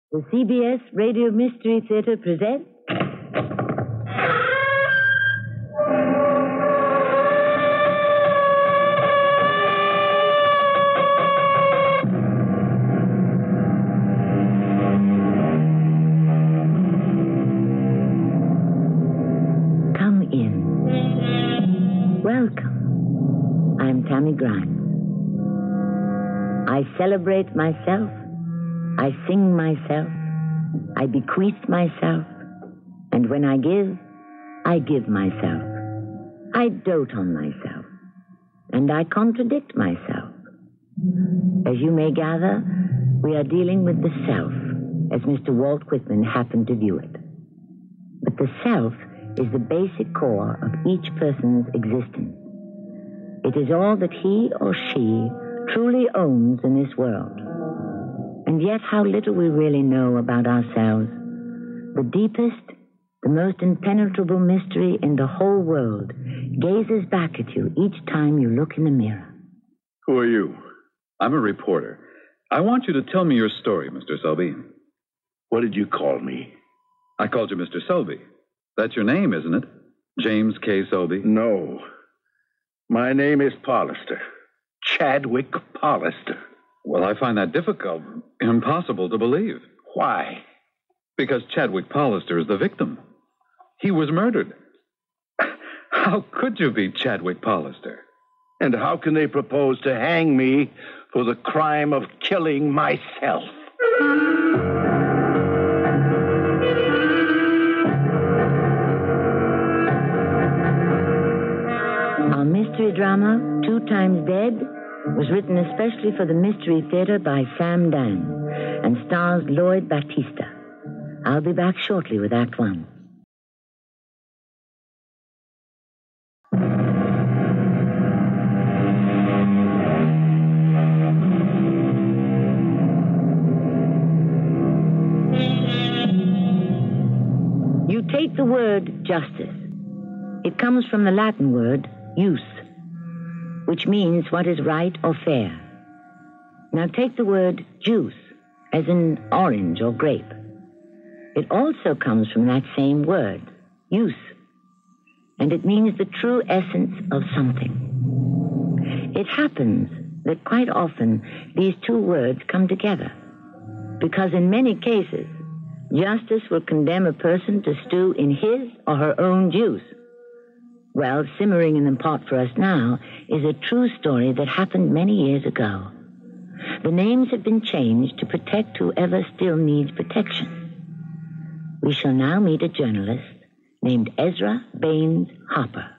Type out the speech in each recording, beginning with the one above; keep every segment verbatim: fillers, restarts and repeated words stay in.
The C B S Radio Mystery Theater presents... Come in. Welcome. I'm Tammy Grimes. I celebrate myself. I sing myself, I bequeath myself, and when I give, I give myself. I dote on myself, and I contradict myself. As you may gather, we are dealing with the self, as Mister Walt Whitman happened to view it. But the self is the basic core of each person's existence. It is all that he or she truly owns in this world. And yet how little we really know about ourselves. The deepest, the most impenetrable mystery in the whole world gazes back at you each time you look in the mirror. Who are you? I'm a reporter. I want you to tell me your story, Mister Selby. What did you call me? I called you Mister Selby. That's your name, isn't it? James K. Selby? No. My name is Pollister. Chadwick Pollister. Well, I find that difficult, impossible to believe. Why? Because Chadwick Pollister is the victim. He was murdered. How could you be Chadwick Pollister? And how can they propose to hang me for the crime of killing myself? Our mystery drama, Two Times Dead, was written especially for the Mystery Theater by Sam Dan and stars Lloyd Battista. I'll be back shortly with Act One. You take the word justice. It comes from the Latin word jus, which means what is right or fair. Now take the word juice, as in orange or grape. It also comes from that same word, use, and it means the true essence of something. It happens that quite often these two words come together, because in many cases, justice will condemn a person to stew in his or her own juice. Well, simmering in the pot for us now is a true story that happened many years ago. The names have been changed to protect whoever still needs protection. We shall now meet a journalist named Ezra Baines Harper.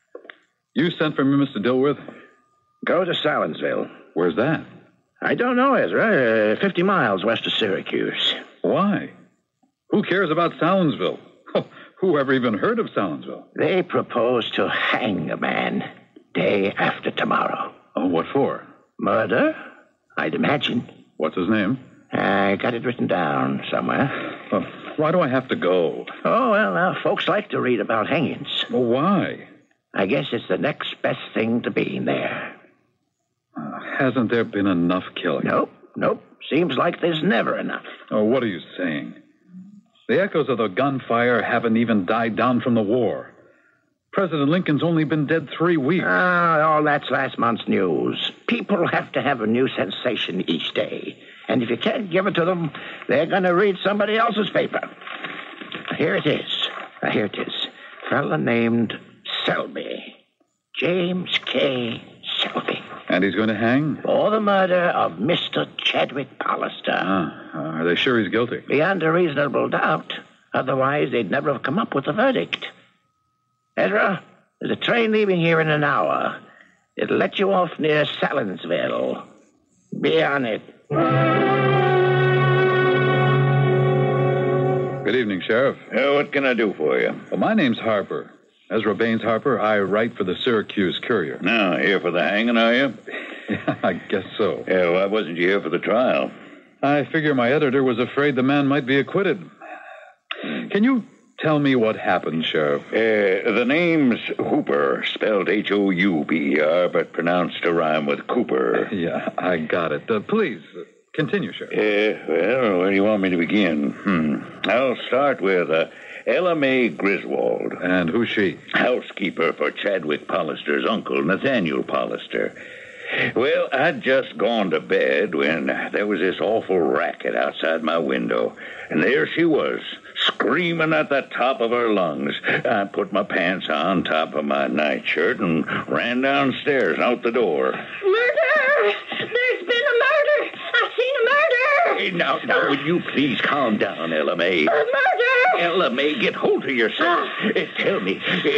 You sent for me, Mister Dilworth? Go to Salinsville. Where's that? I don't know, Ezra. Uh, Fifty miles west of Syracuse. Why? Who cares about Salinsville? Who ever even heard of Salinsville? They propose to hang a man day after tomorrow. Oh, what for? Murder, I'd imagine. What's his name? I got it written down somewhere. Oh, why do I have to go? Oh, well, now, folks like to read about hangings. Well, why? I guess it's the next best thing to being there. Uh, hasn't there been enough killing? Nope, nope. Seems like there's never enough. Oh, what are you saying? The echoes of the gunfire haven't even died down from the war. President Lincoln's only been dead three weeks. Ah, all that's last month's news. People have to have a new sensation each day. And if you can't give it to them, they're going to read somebody else's paper. Here it is. Here it is. Fella named Selby. James K. Selby. And he's going to hang? For the murder of Mister Chadwick Pollister. Ah, are they sure he's guilty? Beyond a reasonable doubt. Otherwise, they'd never have come up with a verdict. Ezra, there's a train leaving here in an hour. It'll let you off near Salinsville. Be on it. Good evening, Sheriff. Uh, what can I do for you? Well, my name's Harper. Ezra Baines Harper. I write for the Syracuse Courier. Now, here for the hanging, are you? Yeah, I guess so. Yeah, why wasn't you here for the trial? I figure my editor was afraid the man might be acquitted. Can you tell me what happened, Sheriff? Uh, the name's Hooper, spelled H O U B E R, but pronounced to rhyme with Cooper. Yeah, I got it. Uh, please, Continue, Sheriff. Uh, well, where do you want me to begin? Hmm. I'll start with uh, Ella Mae Griswold. And who's she? Housekeeper for Chadwick Pollister's uncle, Nathaniel Pollister. Well, I'd just gone to bed when there was this awful racket outside my window. And there she was, screaming at the top of her lungs. I put my pants on top of my nightshirt and ran downstairs and out the door. Murder! There's been a murder! I've seen a murder! Hey, now, now, would you please calm down, Ella Mae? A murder! Ella Mae, get hold of yourself. Uh, tell me,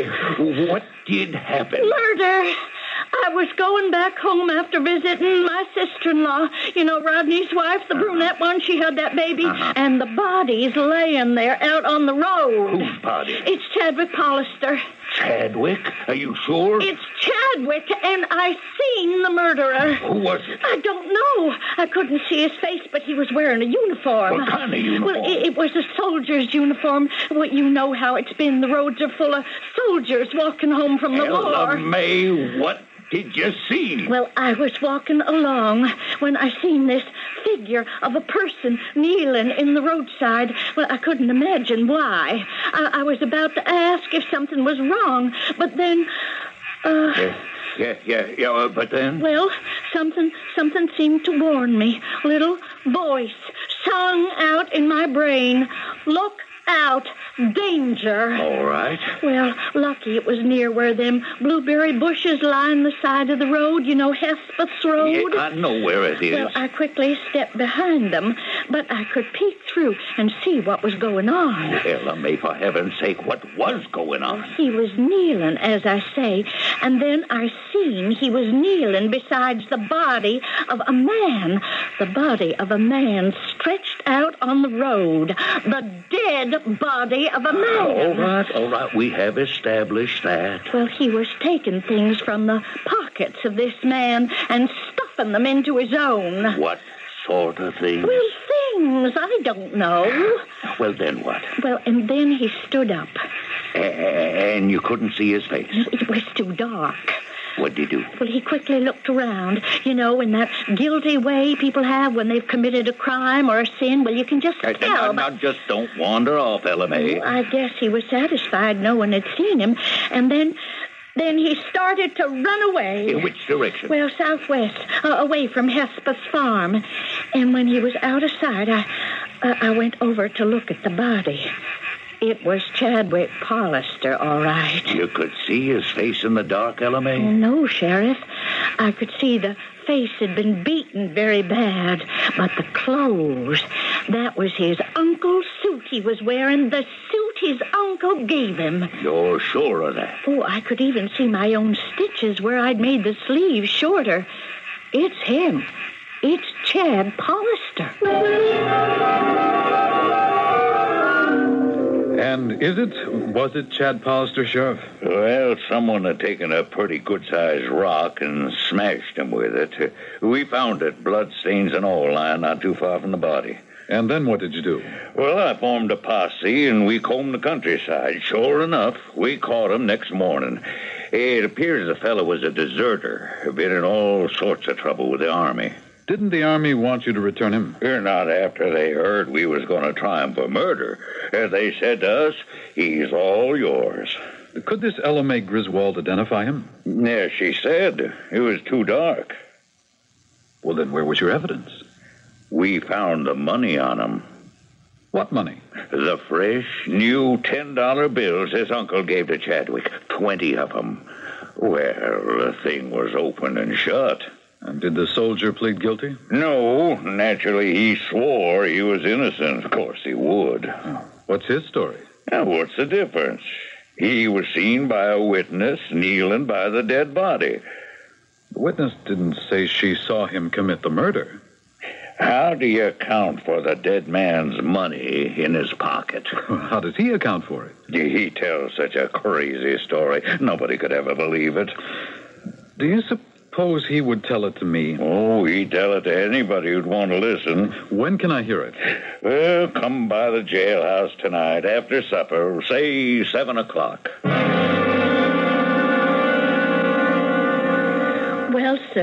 uh, what did happen? Murder! I was going back home after visiting my sister-in-law. You know, Rodney's wife, the uh-huh. brunette one, she had that baby. Uh-huh. And the body's laying there out on the road. Whose body? It's Chadwick Pollister. Chadwick? Are you sure? It's Chadwick, and I seen the murderer. Who was it? I don't know. I couldn't see his face, but he was wearing a uniform. What kind of uniform? Well, it, it was a soldier's uniform. Well, you know how it's been. The roads are full of soldiers walking home from the Ella war. Mae, what did you see? Well, I was walking along when I seen this figure of a person kneeling in the roadside. Well, I couldn't imagine why. I, I was about to ask if something was wrong, but then... Uh, yeah, yeah, yeah, yeah, uh, but then? Well, something, something seemed to warn me. Little voice sung out in my brain, "Look out, danger." All right. Well, lucky it was near where them blueberry bushes line the side of the road, you know, Hespeth's Road. Yeah, I know where it is. Well, I quickly stepped behind them, but I could peek through and see what was going on. Ella Mae, for heaven's sake, what was going on? He was kneeling, as I say, and then I seen he was kneeling beside the body of a man. The body of a man stretched out on the road. The dead body of a man. All right, all right. We have established that. Well, he was taking things from the pockets of this man and stuffing them into his own. What sort of things? Well, things. I don't know. Well, then what? Well, and then he stood up. A- and you couldn't see his face? It was too dark. What'd he do? Well, he quickly looked around, you know, in that guilty way people have when they've committed a crime or a sin. Well, you can just uh, tell. Now, now, just don't wander off, Ella Mae. Well, I guess he was satisfied no one had seen him. And then... Then he started to run away. In which direction? Well, southwest, uh, away from Hespeth's farm. And when he was out of sight, I, uh, I went over to look at the body. It was Chadwick Pollister, all right. You could see his face in the dark, Ella Mae? No, Sheriff. I could see the face had been beaten very bad, but the clothes, that was his uncle's suit he was wearing, the suit his uncle gave him. You're sure of that? Oh, I could even see my own stitches where I'd made the sleeves shorter. It's him. It's Chad Pollister. And is it, was it Chad Pollister, Sheriff? Well, someone had taken a pretty good-sized rock and smashed him with it. We found it, bloodstains and all, lying not too far from the body. And then what did you do? Well, I formed a posse, and we combed the countryside. Sure enough, we caught him next morning. It appears the fellow was a deserter, been in all sorts of trouble with the Army. Didn't the Army want you to return him? Not after they heard we was going to try him for murder. They said to us, "He's all yours." Could this Ella Mae Griswold identify him? Yeah, she said. It was too dark. Well, then where was your evidence? We found the money on him. What money? The fresh, new ten dollar bills his uncle gave to Chadwick. Twenty of them. Well, the thing was open and shut. And did the soldier plead guilty? No, naturally he swore he was innocent. Of course he would. Oh, what's his story? Now, what's the difference? He was seen by a witness kneeling by the dead body. The witness didn't say she saw him commit the murder. How do you account for the dead man's money in his pocket? How does he account for it? He tells such a crazy story. Nobody could ever believe it. Do you suppose he would tell it to me? Oh, he'd tell it to anybody who'd want to listen. When can I hear it? Well, come by the jailhouse tonight after supper, say seven o'clock. Well, sir,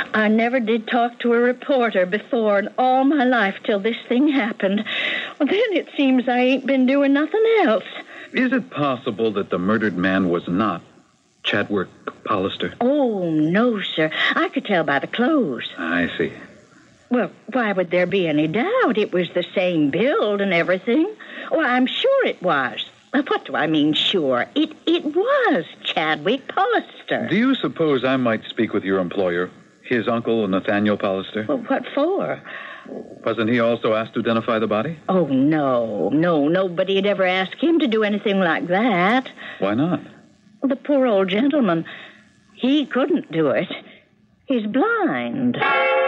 I never did talk to a reporter before in all my life till this thing happened. Well, then it seems I ain't been doing nothing else. Is it possible that the murdered man was not Chadwick Hollister? Oh, no, sir. I could tell by the clothes. I see. Well, why would there be any doubt? It was the same build and everything. Well, I'm sure it was. What do I mean, sure? It it was Chadwick Hollister. Do you suppose I might speak with your employer, his uncle, Nathaniel Hollister? Well, what for? Wasn't he also asked to identify the body? Oh, no, no. Nobody had ever asked him to do anything like that. Why not? Well, the poor old gentleman, he couldn't do it. He's blind.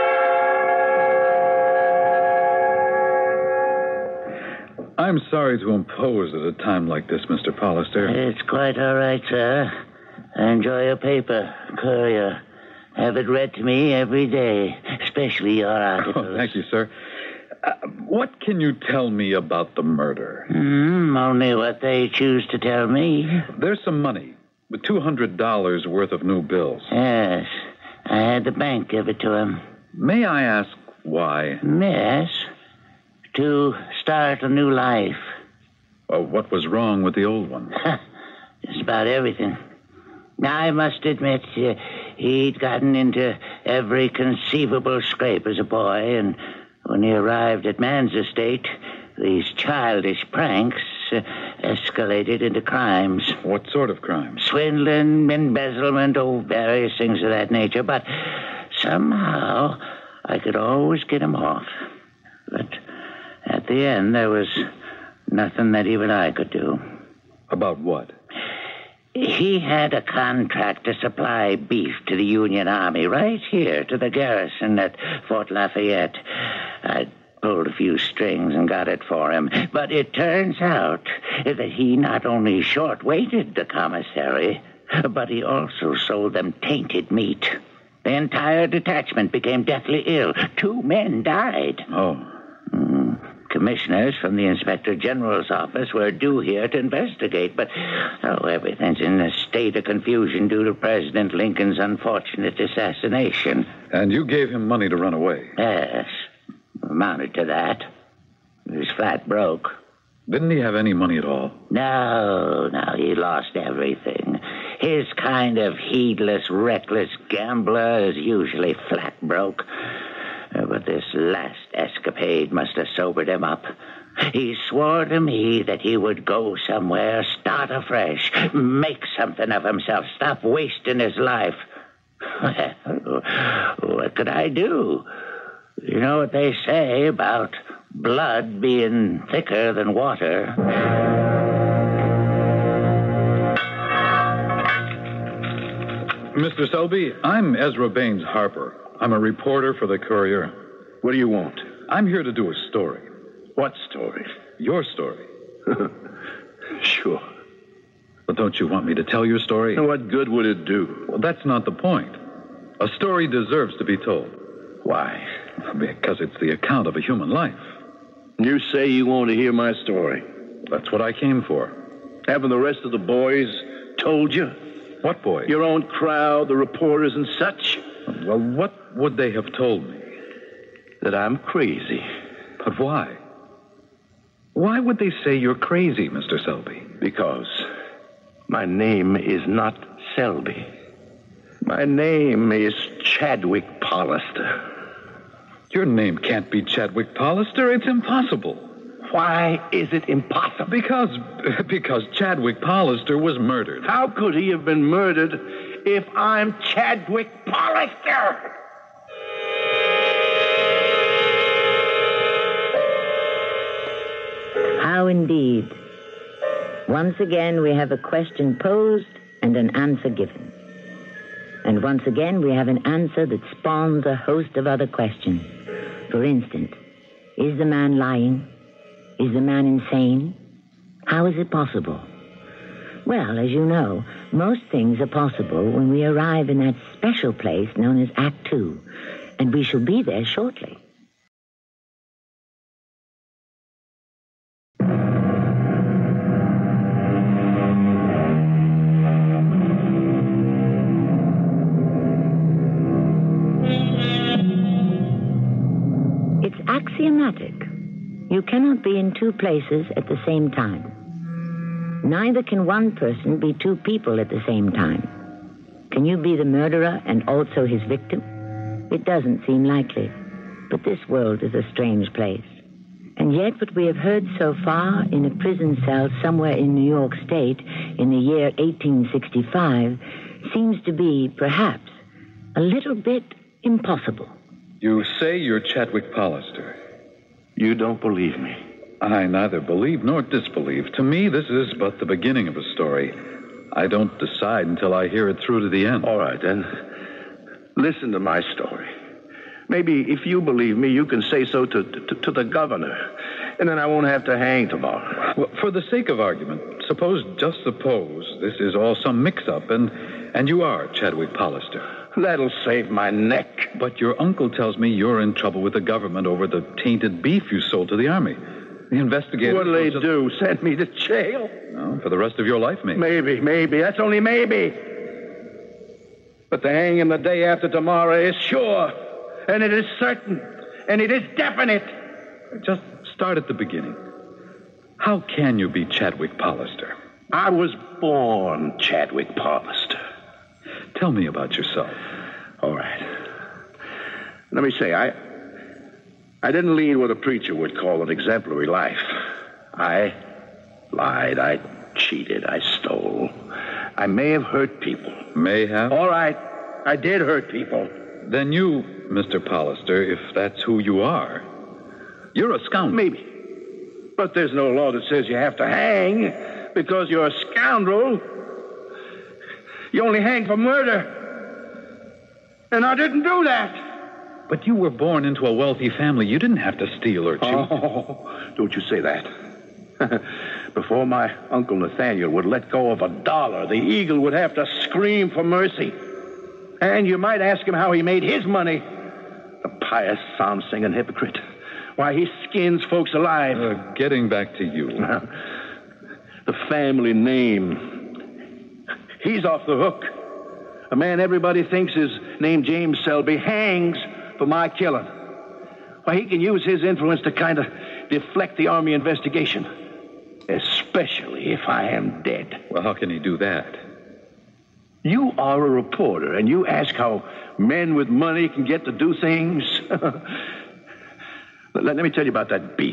I'm sorry to impose at a time like this, Mister Hollister. It's quite all right, sir. I enjoy your paper, Courier. Have it read to me every day, especially your articles. Oh, thank you, sir. Uh, what can you tell me about the murder? Mm, only what they choose to tell me. There's some money, with two hundred dollars worth of new bills. Yes, I had the bank give it to him. May I ask why? Yes, to start a new life. Well, what was wrong with the old one? Just about everything. Now, I must admit, uh, he'd gotten into every conceivable scrape as a boy, and when he arrived at man's estate, these childish pranks uh, escalated into crimes. What sort of crimes? Swindling, embezzlement, oh, various things of that nature. But somehow, I could always get him off. But at the end, there was nothing that even I could do. About what? He had a contract to supply beef to the Union Army right here to the garrison at Fort Lafayette. I pulled a few strings and got it for him. But it turns out that he not only short-weighted the commissary, but he also sold them tainted meat. The entire detachment became deathly ill. Two men died. Oh. Mm. Commissioners from the Inspector General's office were due here to investigate, but oh, everything's in a state of confusion due to President Lincoln's unfortunate assassination. And you gave him money to run away? Yes, amounted to that. He was flat broke. Didn't he have any money at all? No, no, he lost everything. His kind of heedless, reckless gambler is usually flat broke. But this last escapade must have sobered him up. He swore to me that he would go somewhere, start afresh, make something of himself, stop wasting his life. What could I do? You know what they say about blood being thicker than water. Mister Selby, I'm Ezra Baines Harper. I'm a reporter for the Courier. What do you want? I'm here to do a story. What story? Your story. Sure. But don't you want me to tell your story? And what good would it do? Well, that's not the point. A story deserves to be told. Why? Because it's the account of a human life. You say you want to hear my story. That's what I came for. Haven't the rest of the boys told you? What boy? Your own crowd, the reporters and such? Well, what would they have told me? That I'm crazy. But why? Why would they say you're crazy, Mister Selby? Because my name is not Selby. My name is Chadwick Hollister. Your name can't be Chadwick Hollister. It's impossible. Why is it impossible? Because, because Chadwick Hollister was murdered. How could he have been murdered if I'm Chadwick Hollister? How indeed. Once again, we have a question posed and an answer given. And once again, we have an answer that spawns a host of other questions. For instance, is the man lying? Is the man insane? How is it possible? Well, as you know, most things are possible when we arrive in that special place known as Act Two, and we shall be there shortly. It's axiomatic. You cannot be in two places at the same time. Neither can one person be two people at the same time. Can you be the murderer and also his victim? It doesn't seem likely. But this world is a strange place. And yet what we have heard so far in a prison cell somewhere in New York State in the year eighteen sixty-five seems to be, perhaps, a little bit impossible. You say you're Chadwick Pallister. You don't believe me. I neither believe nor disbelieve. To me, this is but the beginning of a story. I don't decide until I hear it through to the end. All right, then. Listen to my story. Maybe if you believe me, you can say so to, to, to the governor. And then I won't have to hang tomorrow. Well, for the sake of argument, suppose, just suppose, this is all some mix-up, and, and you are Chadwick Pallister. That'll save my neck. But your uncle tells me you're in trouble with the government over the tainted beef you sold to the army. The investigators... What'll they just... do? Send me to jail? No, for the rest of your life, maybe. Maybe, maybe. That's only maybe. But the hanging the day after tomorrow is sure. And it is certain. And it is definite. Just start at the beginning. How can you be Chadwick Pallister? I was born Chadwick Pallister. Tell me about yourself. All right. Let me say, I... I didn't lead what a preacher would call an exemplary life. I lied, I cheated, I stole. I may have hurt people. May have? All right, I did hurt people. Then you, Mister Pallister, if that's who you are, you're a scoundrel. Maybe. But there's no law that says you have to hang because you're a scoundrel. You only hang for murder. And I didn't do that. But you were born into a wealthy family. You didn't have to steal or cheat. Oh, don't you say that. Before my Uncle Nathaniel would let go of a dollar, the eagle would have to scream for mercy. And you might ask him how he made his money. The pious psalm-singing hypocrite. Why, he skins folks alive. Uh, getting back to you. The family name. He's off the hook. A man everybody thinks is named James Selby hangs for my killing. Why, he can use his influence to kind of deflect the Army investigation. Especially if I am dead. Well, how can he do that? You are a reporter, and you ask how men with money can get to do things. let, let me tell you about that beef.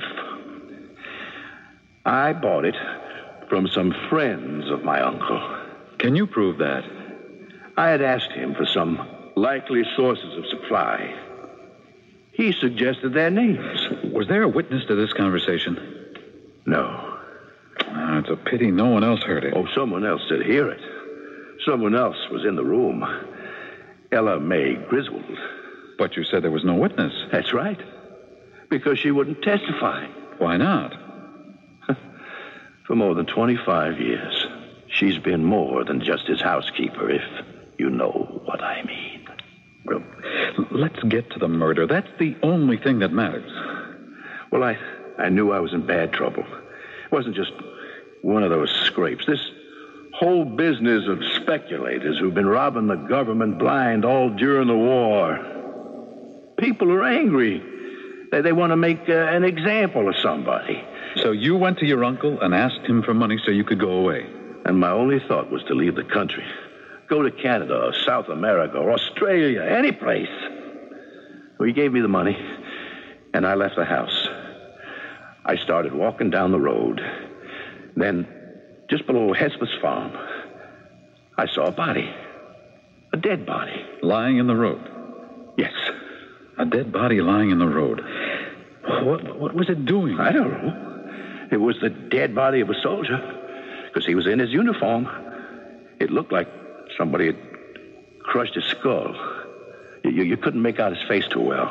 I bought it from some friends of my uncle. Can you prove that? I had asked him for some likely sources of supply. He suggested their names. Was there a witness to this conversation? No. Oh, it's a pity no one else heard it. Oh, someone else did hear it. Someone else was in the room. Ella Mae Griswold. But you said there was no witness. That's right. Because she wouldn't testify. Why not? For more than twenty-five years, she's been more than just his housekeeper, if you know what I mean. Well, let's get to the murder. That's the only thing that matters. Well, I, I knew I was in bad trouble. It wasn't just one of those scrapes. This whole business of speculators who've been robbing the government blind all during the war. People are angry. They, they want to make uh, an example of somebody. So you went to your uncle and asked him for money so you could go away? And my only thought was to leave the country. Go to Canada or South America or Australia, any place. Well, he gave me the money, and I left the house. I started walking down the road. Then, just below Hesper's farm, I saw a body. A dead body. Lying in the road? Yes. A dead body lying in the road. What, what was it doing? I don't know. It was the dead body of a soldier, because he was in his uniform. It looked like somebody had crushed his skull. You, you couldn't make out his face too well.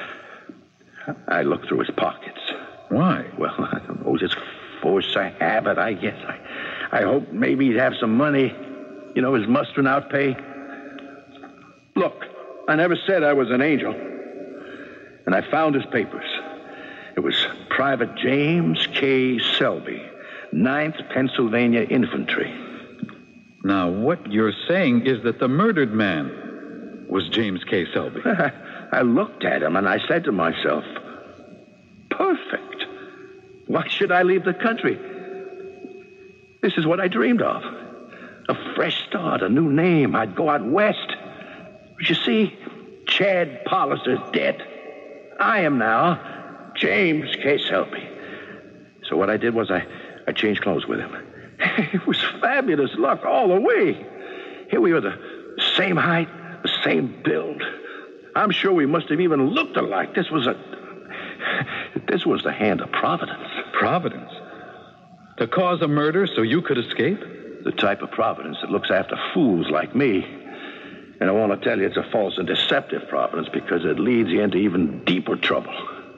I looked through his pockets. Why? Well, I don't know, just force of habit, I guess. I, I hoped maybe he'd have some money. You know, his mustering out pay. Look, I never said I was an angel. And I found his papers. It was Private James K. Selby, ninth Pennsylvania Infantry. Now, what you're saying is that the murdered man was James K. Selby. I looked at him and I said to myself, perfect. Why should I leave the country? This is what I dreamed of. A fresh start, a new name. I'd go out west. But you see, Chad Palliser's dead. I am now James K. Selby. So what I did was I, I changed clothes with him. It was fabulous luck all the way. Here we were, the same height, the same build. I'm sure we must have even looked alike. This was a... This was the hand of Providence. Providence? To cause a murder so you could escape? The type of Providence that looks after fools like me. And I want to tell you it's a false and deceptive Providence because it leads you into even deeper trouble.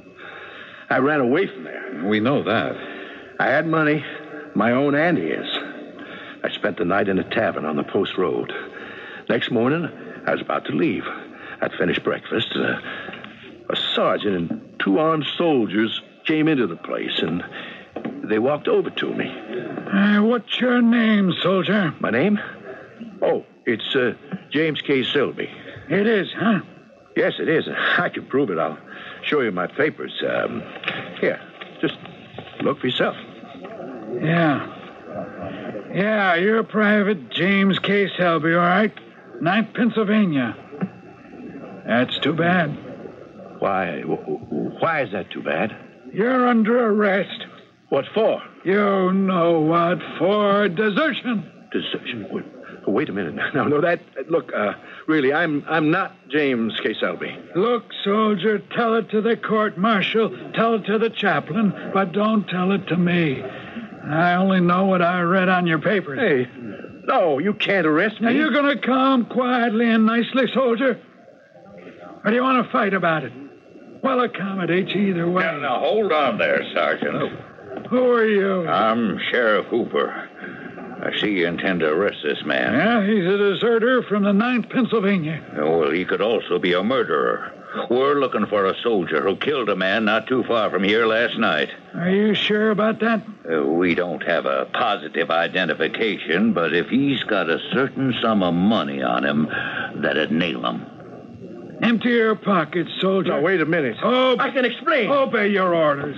I ran away from there. We know that. I had money, my own and his. I spent the night in a tavern on the post road. Next morning, I was about to leave. I'd finished breakfast. Uh, a sergeant and two armed soldiers came into the place, and they walked over to me. Uh, what's your name, soldier? My name? Oh, it's uh, James K. Selby. It is, huh? Yes, it is. I can prove it. I'll show you my papers. Um, here, just look for yourself. Yeah. Yeah, you're Private James K. Selby, all right? Ninth Pennsylvania. That's too bad. Why? Why is that too bad? You're under arrest. What for? You know what for. Desertion. Desertion? Wait, wait a minute. No, no, that... Look, uh, really, I'm I'm not James K. Selby. Look, soldier, tell it to the court-martial, tell it to the chaplain, but don't tell it to me. I only know what I read on your papers. Hey, no, you can't arrest me. Now, you're going to come quietly and nicely, soldier? Or do you want to fight about it? We'll accommodate you either way. Now, now, hold on there, Sergeant. Who are you? I'm Sheriff Hooper. I see you intend to arrest this man. Yeah, he's a deserter from the ninth Pennsylvania. Oh, well, he could also be a murderer. We're looking for a soldier who killed a man not too far from here last night. Are you sure about that? Uh, we don't have a positive identification, but if he's got a certain sum of money on him, that'd nail him. Empty your pockets, soldier. No, wait a minute. Oh, I can explain. Obey your orders.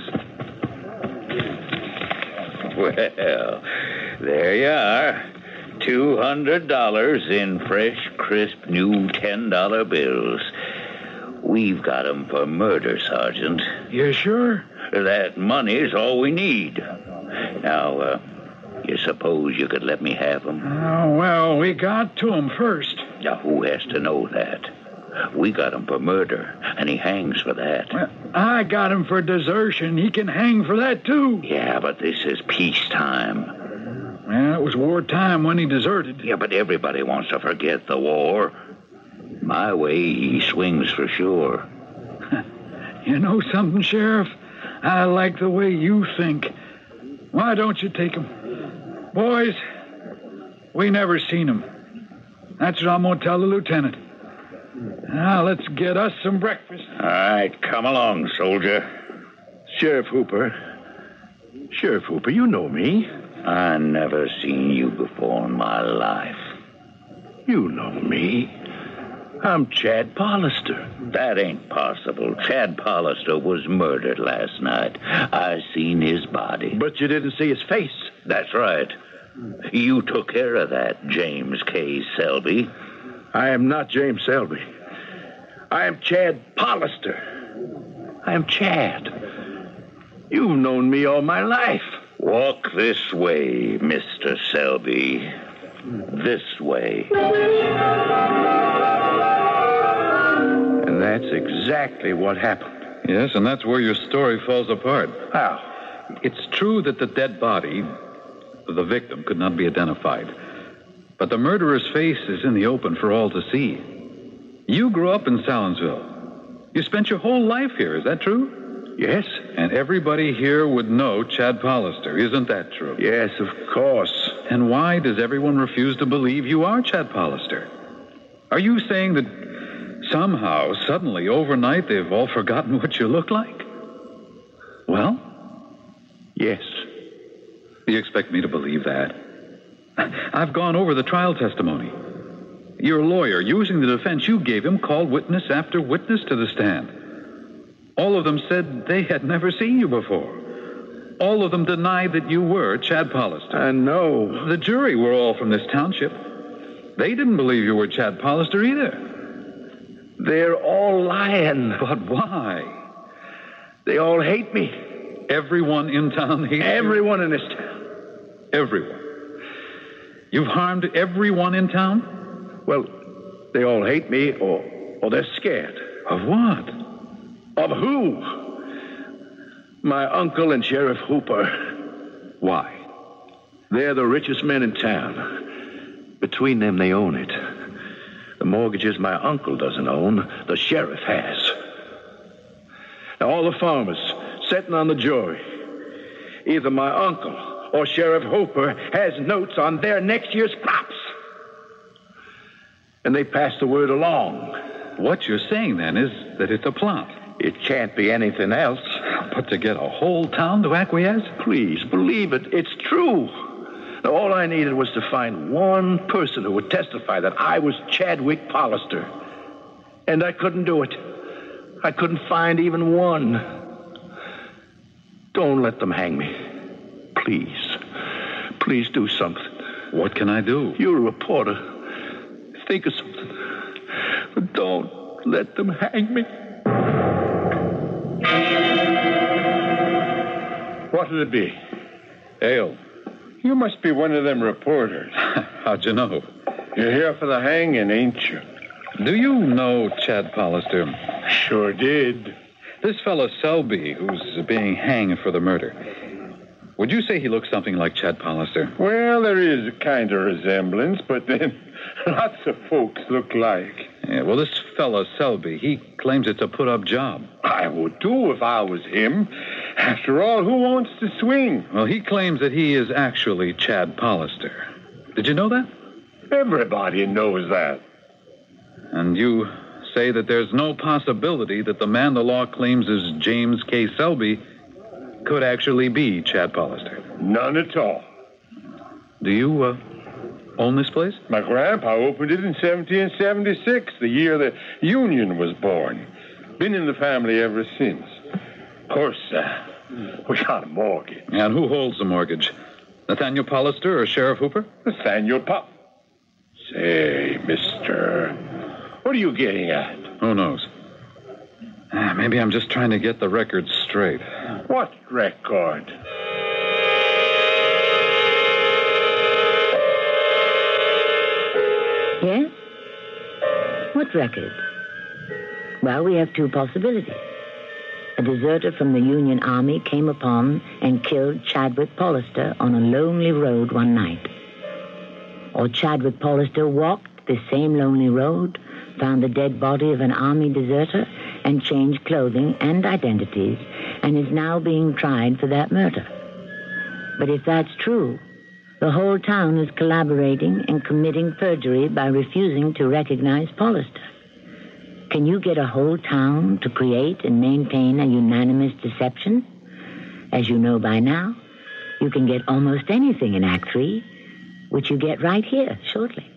Well, there you are. Two hundred dollars in fresh, crisp, new ten dollar bills. We've got 'em for murder, Sergeant. You sure? That money's all we need. Now, uh, you suppose you could let me have 'em? Oh, well, we got to him first. Now, who has to know that? We got him for murder, and he hangs for that. Well, I got him for desertion. He can hang for that, too. Yeah, but this is peacetime. Well, it was wartime when he deserted. Yeah, but everybody wants to forget the war. My way, he swings for sure. You know something, Sheriff? I like the way you think. Why don't you take him? Boys, we never seen him. That's what I'm going to tell the lieutenant. Now, let's get us some breakfast. All right, come along, soldier. Sheriff Hooper. Sheriff Hooper, you know me. I never seen you before in my life. You know me. I'm Chad Pallister. That ain't possible. Chad Pallister was murdered last night. I seen his body. But you didn't see his face. That's right. You took care of that, James K. Selby. I am not James Selby. I am Chad Pallister. I am Chad. You've known me all my life. Walk this way, Mister Selby. This way. And that's exactly what happened. Yes, and that's where your story falls apart. How? It's true that the dead body of the victim could not be identified. But the murderer's face is in the open for all to see. You grew up in Salinsville. You spent your whole life here, is that true? Yes. And everybody here would know Chad Pallister, isn't that true? Yes, of course. And why does everyone refuse to believe you are Chad Pallister? Are you saying that somehow, suddenly, overnight, they've all forgotten what you look like? Well? Yes. Do you expect me to believe that? I've gone over the trial testimony. Your lawyer, using the defense you gave him, called witness after witness to the stand. All of them said they had never seen you before. All of them denied that you were Chad Pollister. I know. The jury were all from this township. They didn't believe you were Chad Pollister either. They're all lying. But why? They all hate me. Everyone in town hates Everyone in this town. you? Everyone. You've harmed everyone in town? Well, they all hate me, or, or they're scared. Of what? Of who? My uncle and Sheriff Hooper. Why? They're the richest men in town. Between them, they own it. The mortgages my uncle doesn't own, the sheriff has. Now, all the farmers sitting on the jury, either my uncle or Sheriff Hooper has notes on their next year's crops. And they pass the word along. What you're saying, then, is that it's a plot. It can't be anything else. But to get a whole town to acquiesce? Please, believe it. It's true. Now, all I needed was to find one person who would testify that I was Chadwick Pollister. And I couldn't do it. I couldn't find even one. Don't let them hang me. Please. Please do something. What can I do? You're a reporter. Think of something. But don't let them hang me. What'll it be? Ale. You must be one of them reporters. How'd you know? You're here for the hanging, ain't you? Do you know Chad Pollister? Sure did. This fellow Selby, who's being hanged for the murder. Would you say he looks something like Chad Pollister? Well, there is a kind of resemblance, but then lots of folks look like. Yeah, well, this fellow Selby, he claims it's a put-up job. I would too if I was him. After all, who wants to swing? Well, he claims that he is actually Chad Pollister. Did you know that? Everybody knows that. And you say that there's no possibility that the man the law claims is James K. Selby could actually be Chad Pollister. None at all. Do you uh, own this place? My grandpa opened it in seventeen seventy-six, the year the Union was born. Been in the family ever since. Of course, uh, we got a mortgage. And who holds the mortgage? Nathaniel Pollister or Sheriff Hooper? Nathaniel Pop. Say, mister, what are you getting at? Who knows? Ah, maybe I'm just trying to get the record straight. What record? Yes? What record? Well, we have two possibilities. A deserter from the Union Army came upon and killed Chadwick Pollister on a lonely road one night. Or Chadwick Pollister walked the same lonely road, found the dead body of an Army deserter, and changed clothing and identities, and is now being tried for that murder. But if that's true, the whole town is collaborating and committing perjury by refusing to recognize Pollister. Can you get a whole town to create and maintain a unanimous deception? As you know by now, you can get almost anything in Act Three, which you get right here shortly.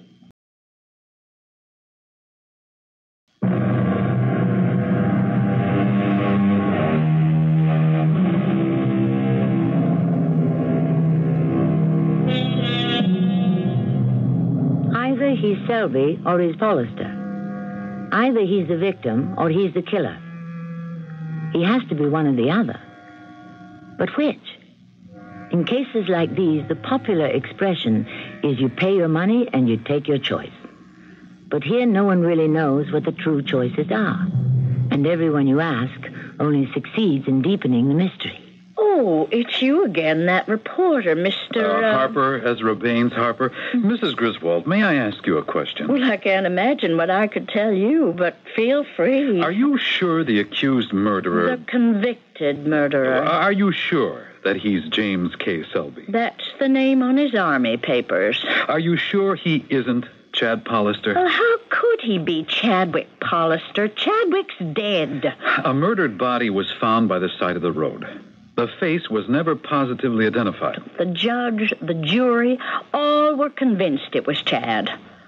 Either he's Selby or he's Pollister. Either he's the victim or he's the killer. He has to be one or the other. But which? In cases like these, the popular expression is you pay your money and you take your choice. But here no one really knows what the true choices are. And everyone you ask only succeeds in deepening the mystery. Oh, it's you again, that reporter, Mister Uh, Uh... Harper, Ezra Baines Harper. Missus Griswold, may I ask you a question? Well, I can't imagine what I could tell you, but feel free. Are you sure the accused murderer... The convicted murderer. Are you sure that he's James K. Selby? That's the name on his army papers. Are you sure he isn't Chad Pollister? Well, how could he be Chadwick Pollister? Chadwick's dead. A murdered body was found by the side of the road. The face was never positively identified. The judge, the jury, all were convinced it was Chad.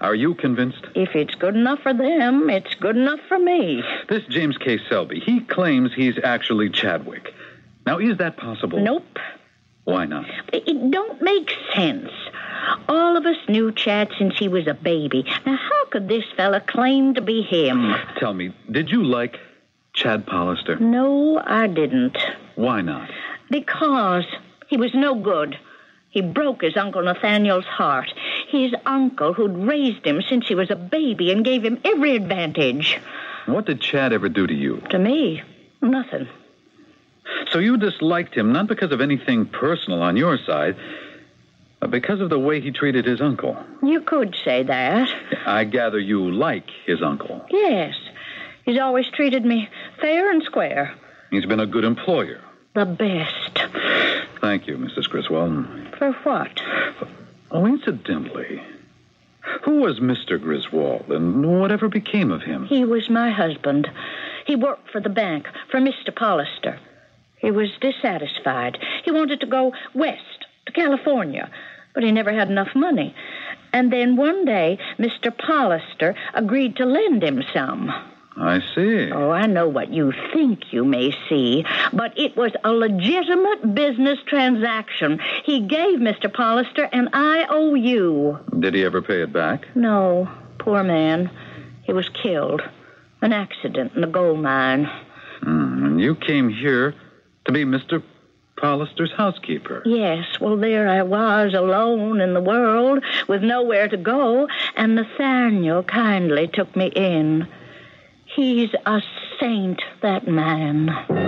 Are you convinced? If it's good enough for them, it's good enough for me. This James K. Selby, he claims he's actually Chadwick. Now, is that possible? Nope. Why not? It don't make sense. All of us knew Chad since he was a baby. Now, how could this fella claim to be him? Tell me, did you like Chad Pollister? No, I didn't. Why not? Because he was no good. He broke his Uncle Nathaniel's heart. His uncle who'd raised him since he was a baby and gave him every advantage. What did Chad ever do to you? To me, nothing. So you disliked him not because of anything personal on your side, but because of the way he treated his uncle. You could say that. I gather you like his uncle. Yes. He's always treated me fair and square. He's been a good employer. The best. Thank you, Missus Griswold. For what? Oh, incidentally, who was Mister Griswold, and whatever became of him? He was my husband. He worked for the bank, for Mister Pollister. He was dissatisfied. He wanted to go west, to California, but he never had enough money. And then one day, Mister Pollister agreed to lend him some. I see. Oh, I know what you think you may see, but it was a legitimate business transaction. He gave Mister Pollister an I O U. Did he ever pay it back? No, poor man. He was killed. An accident in a gold mine. Mm, and you came here to be Mister Pollister's housekeeper. Yes, well, there I was, alone in the world, with nowhere to go, and Nathaniel kindly took me in. He's a saint, that man.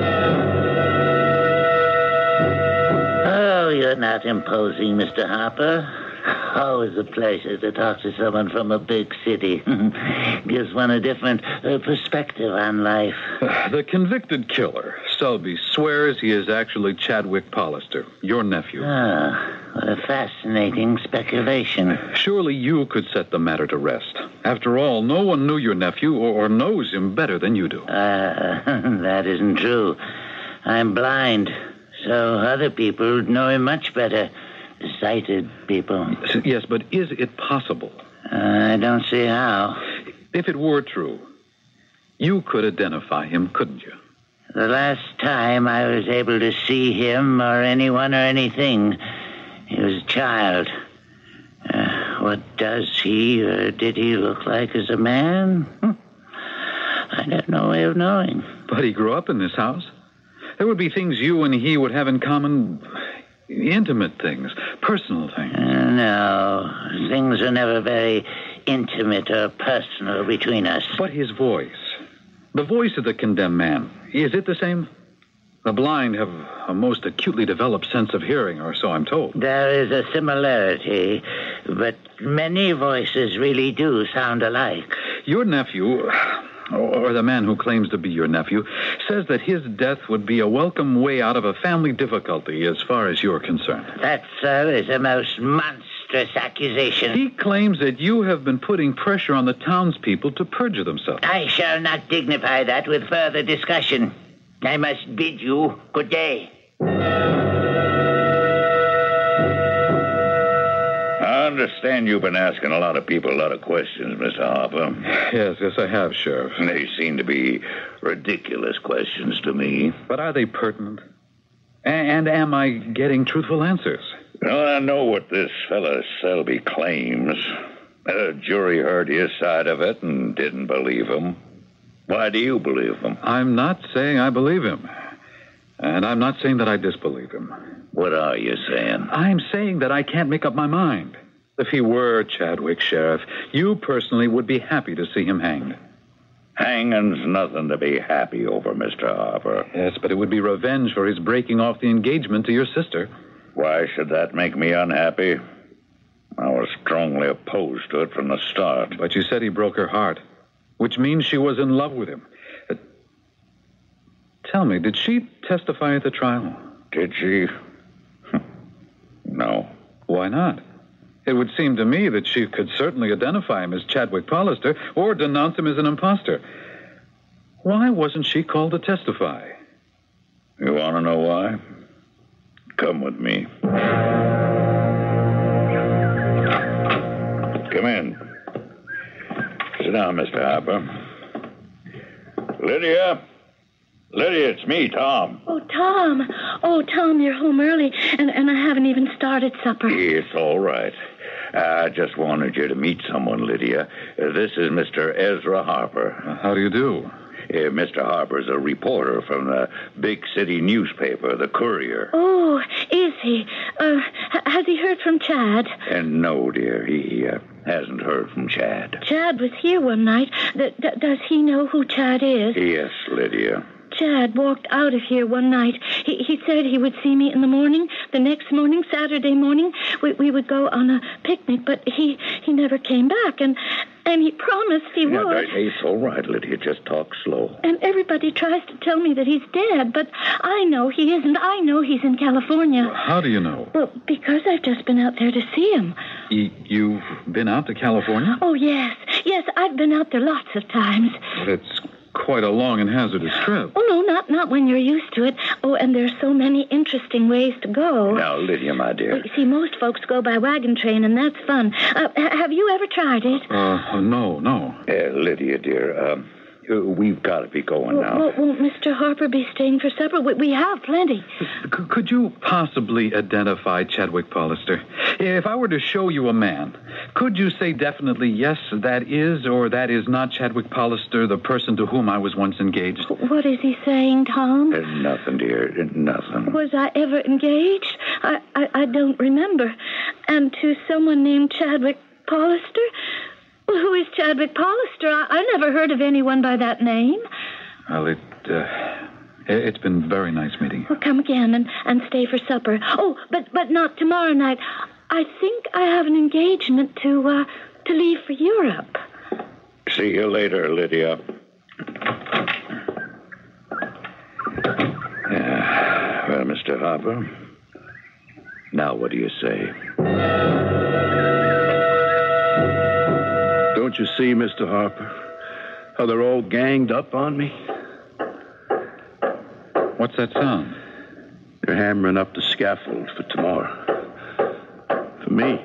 Oh, you're not imposing, Mister Harper. Always a pleasure to talk to someone from a big city. Gives one a different uh, perspective on life. The convicted killer, Selby, swears he is actually Chadwick Pollister, your nephew. Ah, what a fascinating speculation. Surely you could set the matter to rest. After all, no one knew your nephew or, or knows him better than you do. Uh, that isn't true. I'm blind, so other people know him much better. Sighted people. Yes, but is it possible? Uh, I don't see how. If it were true, you could identify him, couldn't you? The last time I was able to see him or anyone or anything, he was a child. Uh, what does he or did he look like as a man? I have no way of knowing. But he grew up in this house. There would be things you and he would have in common. Intimate things, personal things. Uh, no, things are never very intimate or personal between us. But his voice, the voice of the condemned man, is it the same? The blind have a most acutely developed sense of hearing, or so I'm told. There is a similarity, but many voices really do sound alike. Your nephew, or the man who claims to be your nephew, says that his death would be a welcome way out of a family difficulty as far as you're concerned. That, sir, is a most monstrous accusation. He claims that you have been putting pressure on the townspeople to perjure themselves. I shall not dignify that with further discussion. I must bid you good day. I understand you've been asking a lot of people a lot of questions, Mister Harper. Yes, yes, I have, Sheriff. They seem to be ridiculous questions to me. But are they pertinent? A- and am I getting truthful answers? Well, I know what this fellow Selby claims. The jury heard his side of it and didn't believe him. Why do you believe him? I'm not saying I believe him. And I'm not saying that I disbelieve him. What are you saying? I'm saying that I can't make up my mind. If he were Chadwick, Sheriff, you personally would be happy to see him hanged. Hanging's nothing to be happy over, Mister Harper. Yes, but it would be revenge for his breaking off the engagement to your sister. Why should that make me unhappy? I was strongly opposed to it from the start. But you said he broke her heart, which means she was in love with him. Uh, tell me, did she testify at the trial? Did she? No. Why not? It would seem to me that she could certainly identify him as Chadwick Pollister or denounce him as an imposter. Why wasn't she called to testify? You want to know why? Come with me. Come in. down, Mister Harper. Lydia? Lydia, it's me, Tom. Oh, Tom. Oh, Tom, you're home early, and, and I haven't even started supper. It's all right. I just wanted you to meet someone, Lydia. Uh, this is Mister Ezra Harper. Uh, how do you do? Uh, Mister Harper's a reporter from the big city newspaper, the Courier. Oh, is he? Uh, h- has he heard from Chad? And no, dear, he uh, hasn't heard from Chad. Chad was here one night. Th- th- does he know who Chad is? Yes, Lydia. Chad walked out of here one night. He, he said he would see me in the morning. The next morning, Saturday morning, we, we would go on a picnic, but he, he never came back, and and he promised he Yeah, would. that- it's all right, Lydia. Just talk slow. And everybody tries to tell me that he's dead, but I know he isn't. I know he's in California. How do you know? Well, because I've just been out there to see him. Y- you've been out to California? Oh, yes. Yes, I've been out there lots of times. But it's quite a long and hazardous trip. Oh, no, not, not when you're used to it. Oh, and there's so many interesting ways to go. Now, Lydia, my dear. Well, you see, most folks go by wagon train, and that's fun. Uh, h- have you ever tried it? Uh, no, no. Uh, Lydia, dear, um, uh, we've got to be going Well, now. well, won't Mister Harper be staying for supper? We, we have plenty. C- could you possibly identify Chadwick Pollister? If I were to show you a man, could you say definitely, yes, that is or that is not Chadwick Pollister, the person to whom I was once engaged? What is he saying, Tom? Uh, nothing, dear. Uh, nothing. Was I ever engaged? I, I, I don't remember. And to someone named Chadwick Pollister? Well, who is Chadwick Pollister? I, I never heard of anyone by that name. Well, it, uh, it's been very nice meeting you. Well, come again and, and stay for supper. Oh, but but not tomorrow night. I think I have an engagement to uh, to leave for Europe. See you later, Lydia. Yeah. Well, Mister Harper, now what do you say? Don't you see, Mister Harper, how they're all ganged up on me? What's that sound? They're hammering up the scaffold for tomorrow. For me.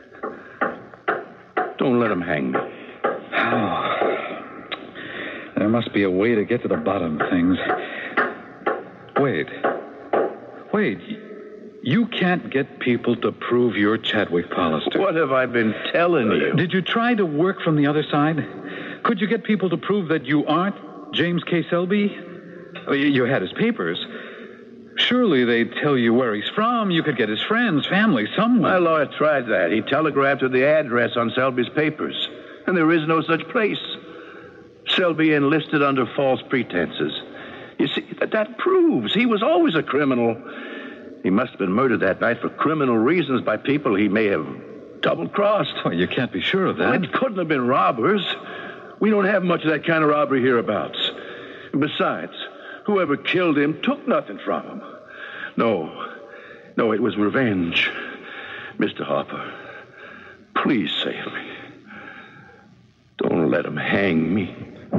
Don't let them hang me. Oh, there must be a way to get to the bottom of things. Wait. Wait. You can't get people to prove you're Chadwick Pollister. What have I been telling you? Did you try to work from the other side? Could you get people to prove that you aren't James K. Selby? Oh, you- You had his papers. Surely they'd tell you where he's from. You could get his friends, family, someone. My lawyer tried that. He telegraphed her the address on Selby's papers. And there is no such place. Selby enlisted under false pretenses. You see, that, that proves he was always a criminal. He must have been murdered that night for criminal reasons by people he may have double-crossed. Well, you can't be sure of that. It couldn't have been robbers. We don't have much of that kind of robbery hereabouts. And besides, whoever killed him took nothing from him. No. No, it was revenge. Mister Harper, please save me. Don't let him hang me.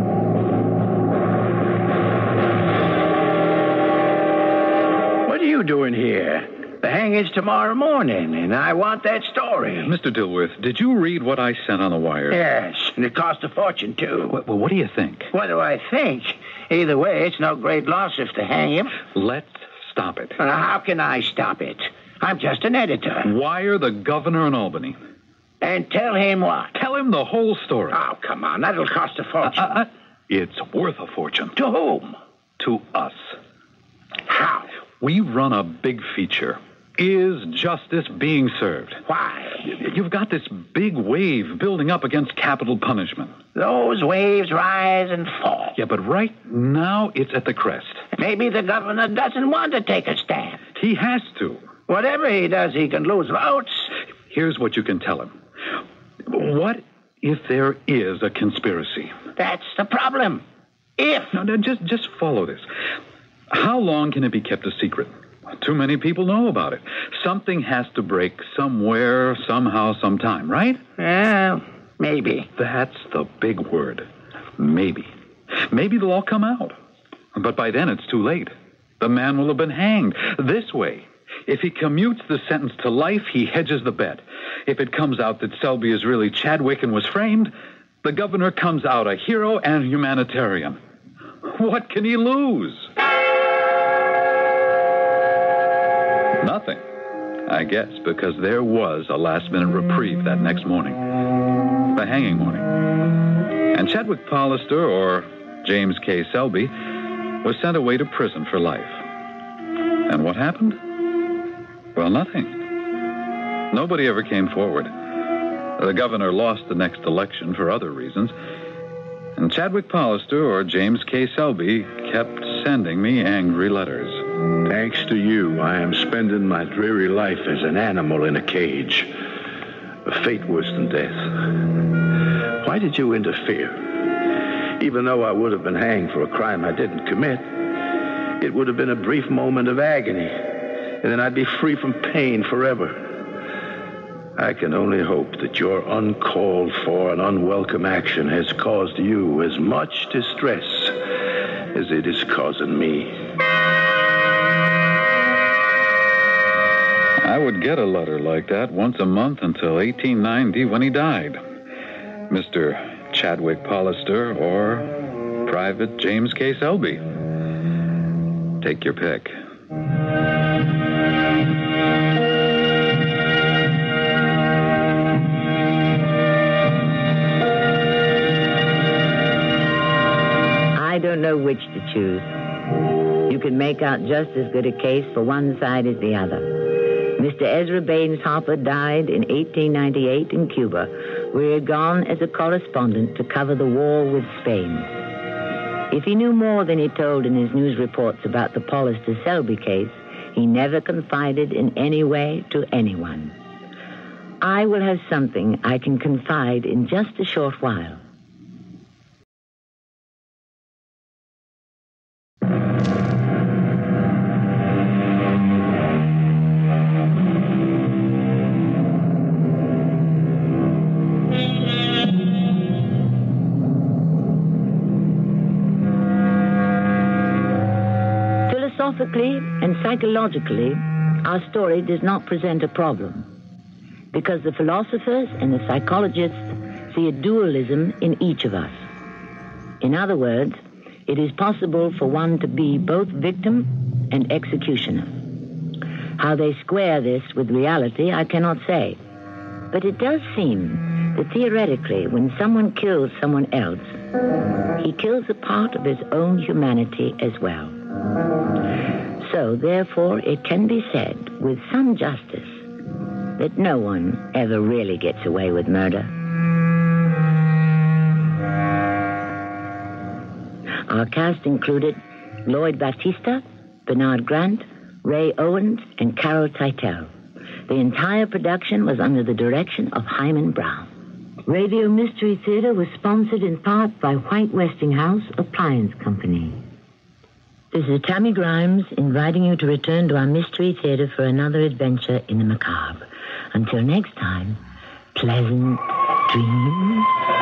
What are you doing here? The hanging's tomorrow morning, and I want that story. Mister Dilworth, did you read what I sent on the wire? Yes, and it cost a fortune, too. Well, well, what do you think? What do I think? Either way, it's no great loss if they hang him. Let's stop it. Now, how can I stop it? I'm just an editor. Wire the governor in Albany. And tell him what? Tell him the whole story. Oh, come on. That'll cost a fortune. Uh, uh, it's worth a fortune. To whom? To us. How? We run a big feature. Is justice being served? Why? You've got this big wave building up against capital punishment. Those waves rise and fall. Yeah, but right now it's at the crest. Maybe the governor doesn't want to take a stand. He has to. Whatever he does, he can lose votes. Here's what you can tell him. What if there is a conspiracy? That's the problem. If. No, no, just, just follow this. How long can it be kept a secret? Too many people know about it. Something has to break somewhere, somehow, sometime, right? Well, maybe. That's the big word. Maybe. Maybe they'll all come out. But by then it's too late. The man will have been hanged. This way, if he commutes the sentence to life, he hedges the bet. If it comes out that Selby is really Chadwick and was framed, The governor comes out a hero and humanitarian. What can he lose? Nothing, I guess, because there was a last-minute reprieve that next morning. The hanging morning. And Chadwick Pollister, or James K. Selby, was sent away to prison for life. And what happened? Well, nothing. Nobody ever came forward. The governor lost the next election for other reasons. And Chadwick Pollister, or James K. Selby, kept sending me angry letters. Thanks to you, I am spending my dreary life as an animal in a cage. A fate worse than death. Why did you interfere? Even though I would have been hanged for a crime I didn't commit, it would have been a brief moment of agony, and then I'd be free from pain forever. I can only hope that your uncalled for and unwelcome action has caused you as much distress as it is causing me. I would get a letter like that once a month until eighteen ninety when he died. Mister Chadwick Pollister or Private James K. Selby. Take your pick. I don't know which to choose. You can make out just as good a case for one side as the other. Mister Ezra Baines Hopper died in eighteen ninety-eight in Cuba, where he had gone as a correspondent to cover the war with Spain. If he knew more than he told in his news reports about the Pollister-Selby case, he never confided in any way to anyone. I will have something I can confide in just a short while. Philosophically and psychologically, our story does not present a problem, because the philosophers and the psychologists see a dualism in each of us. In other words, it is possible for one to be both victim and executioner. How they square this with reality, I cannot say. But it does seem that theoretically, when someone kills someone else, he kills a part of his own humanity as well. So, therefore, it can be said with some justice that no one ever really gets away with murder. Our cast included Lloyd Battista, Bernard Grant, Ray Owens, and Carol Teitel. The entire production was under the direction of Hyman Brown. Radio Mystery Theater was sponsored in part by White Westinghouse Appliance Company. This is Tammy Grimes inviting you to return to our Mystery Theater for another adventure in the macabre. Until next time, pleasant dreams.